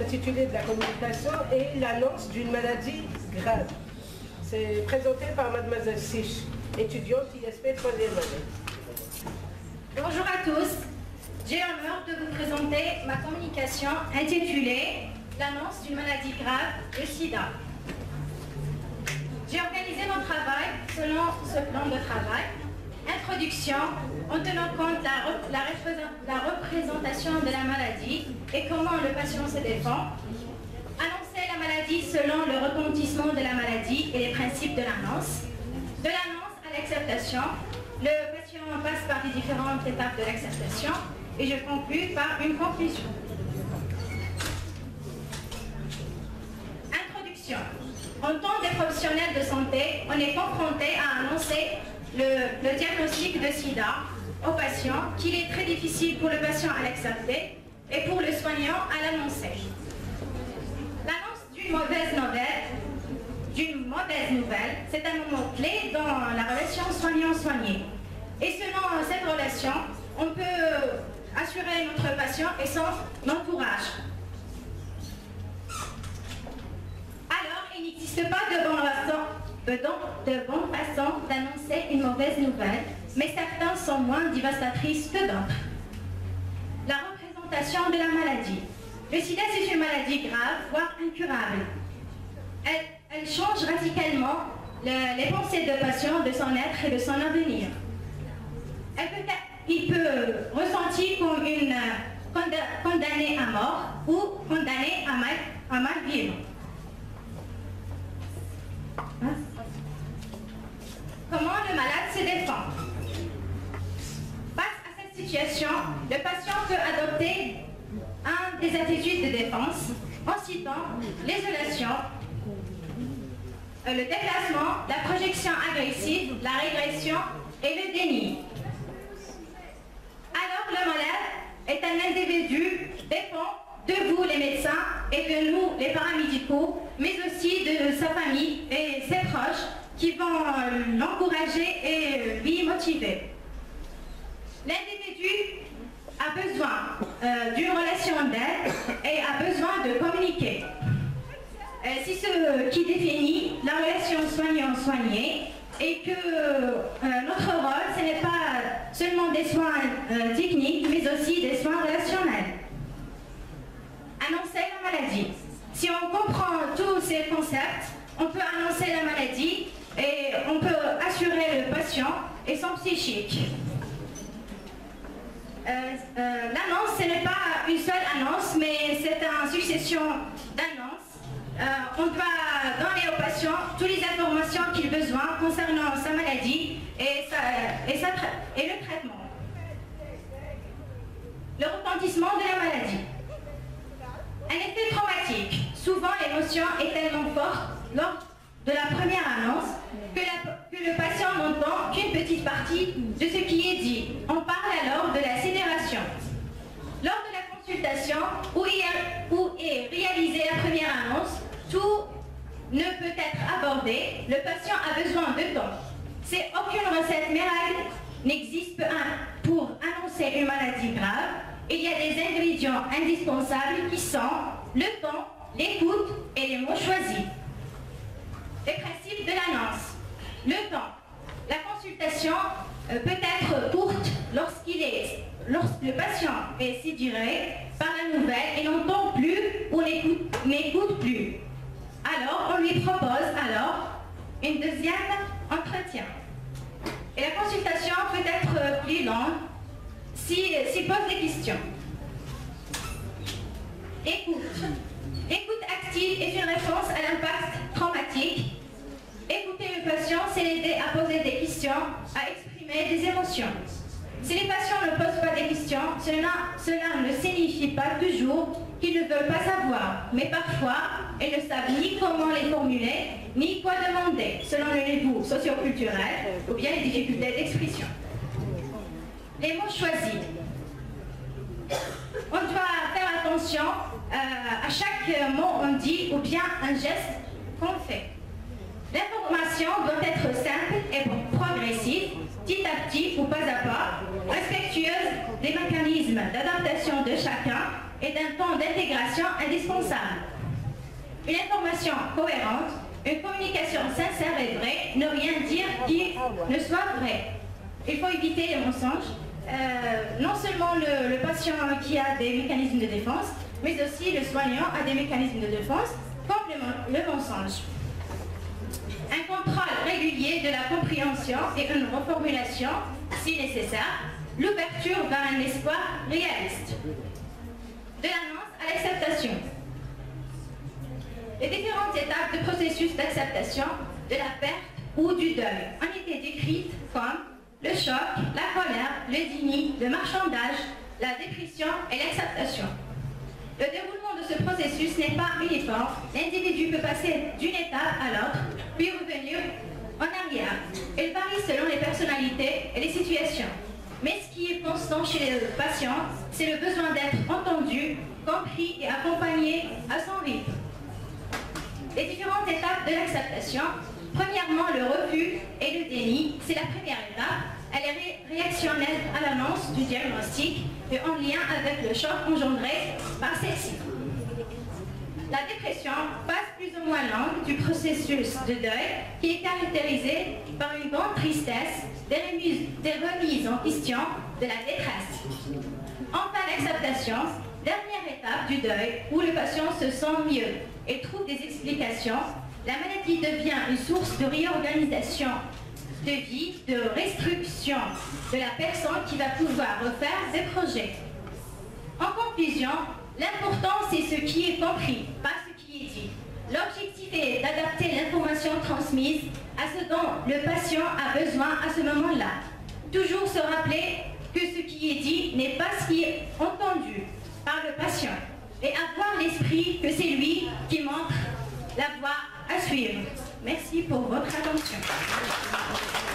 l'intitulé de la communication est l'annonce d'une maladie grave. C'est présenté par Mademoiselle Sich, étudiante ISP 3e année. Bonjour à tous. J'ai l'honneur de vous présenter ma communication intitulée l'annonce d'une maladie grave, le sida. J'ai organisé mon travail selon ce plan de travail. Introduction, en tenant compte la représentation de la maladie et comment le patient se défend. Annoncer la maladie selon le retentissement de la maladie et les principes de l'annonce. De l'annonce à l'acceptation, le patient passe par les différentes étapes de l'acceptation et je conclus par une conclusion. Introduction. En tant que professionnel de santé, on est confronté à annoncer le diagnostic de sida au patient, qu'il est très difficile pour le patient à l'accepter et pour le soignant à l'annoncer. L'annonce d'une mauvaise nouvelle, c'est un moment clé dans la relation soignant-soigné. Et selon cette relation, on peut assurer notre patient et son entourage. Alors, il n'existe pas de bonne façon d'annoncer une mauvaise nouvelle, mais certains sont moins dévastatrices que d'autres. La représentation de la maladie. Le sida, c'est une maladie grave, voire incurable. Elle change radicalement les pensées de patient, de son être et de son avenir. Il peut ressentir comme une condamnée à mort ou condamnée à mal vivre. Comment le malade se défend? Face à cette situation, le patient peut adopter des attitudes de défense en citant l'isolation, le déplacement, la projection agressive, la régression et le déni. Alors le malade est un individu dépend de vous les médecins et de nous les paramédicaux, mais aussi de sa famille et ses proches qui vont l'encourager et lui motiver. L'individu a besoin d'une relation d'aide et a besoin de communiquer. C'est ce qui définit la relation soignant-soigné et que notre rôle, ce n'est pas seulement des soins techniques, mais aussi des soins relationnels. Annoncer la maladie. Si on comprend tous ces concepts, on peut annoncer la maladie et on peut assurer le patient et son psychique. L'annonce, ce n'est pas une seule annonce, mais c'est une succession d'annonces. On doit donner au patient toutes les informations qu'il a besoin concernant sa maladie et le traitement. Le retentissement de la maladie. Un effet traumatique. Souvent, l'émotion est tellement forte lors de la première annonce que le patient n'entend qu'une petite partie de ce qui est dit. On parle alors de la sidération. Lors de la consultation où est réalisée la première annonce, tout ne peut être abordé. Le patient a besoin de temps. C'est aucune recette miracle n'existe pour annoncer une maladie grave. Il y a des ingrédients indispensables qui sont le temps, l'écoute et les mots choisis. Les principes de l'annonce. Le temps. La consultation peut être courte lorsque le patient est sidéré par la nouvelle et n'entend plus ou n'écoute plus. Alors, on lui propose une deuxième entretien. Et la consultation peut être plus longue s'il pose des questions. Écoute. Écoute active est une réponse à l'impact traumatique. Écouter le patient, c'est l'aider à poser des questions, à exprimer des émotions. Si les patients ne posent pas des questions, cela ne signifie pas toujours qu'ils ne veulent pas savoir, mais parfois, ils ne savent ni comment les formuler, ni quoi demander, selon le niveau socio-culturel ou bien les difficultés d'expression. Les mots choisis. On doit faire attention à chaque mot qu'on dit ou bien un geste qu'on fait. L'information doit être simple et progressive, petit à petit ou pas à pas, respectueuse des mécanismes d'adaptation de chacun et d'un temps d'intégration indispensable. Une information cohérente, une communication sincère et vraie, ne rien dire qui ne soit vrai. Il faut éviter les mensonges. Non seulement le patient qui a des mécanismes de défense, mais aussi le soignant a des mécanismes de défense, comme le mensonge. Un contrôle régulier de la compréhension et une reformulation, si nécessaire, l'ouverture vers un espoir réaliste. De l'annonce à l'acceptation. Les différentes étapes du processus d'acceptation de la perte ou du deuil ont été décrites comme le choc, la colère, le déni, le marchandage, la dépression et l'acceptation. Le déroulement de ce processus n'est pas uniforme. L'individu peut passer d'une étape à l'autre, puis revenir en arrière. Il varie selon les personnalités et les situations. Mais ce qui est constant chez les patients, c'est le besoin d'être entendu, compris et accompagné à son rythme. Les différentes étapes de l'acceptation. Premièrement, le refus et le déni, c'est la première étape. Elle est réactionnelle à l'annonce du diagnostic et en lien avec le choc engendré par celle-ci. La dépression passe plus ou moins longue du processus de deuil qui est caractérisé par une grande tristesse, des remises en question, de la détresse. Enfin, l'acceptation, dernière étape du deuil où le patient se sent mieux et trouve des explications. La maladie devient une source de réorganisation de vie, de restriction de la personne qui va pouvoir refaire ses projets. En conclusion, l'important c'est ce qui est compris, pas ce qui est dit. L'objectif est d'adapter l'information transmise à ce dont le patient a besoin à ce moment-là. Toujours se rappeler que ce qui est dit n'est pas ce qui est entendu par le patient et avoir l'esprit que c'est lui qui montre la voie à suivre. Merci pour votre attention.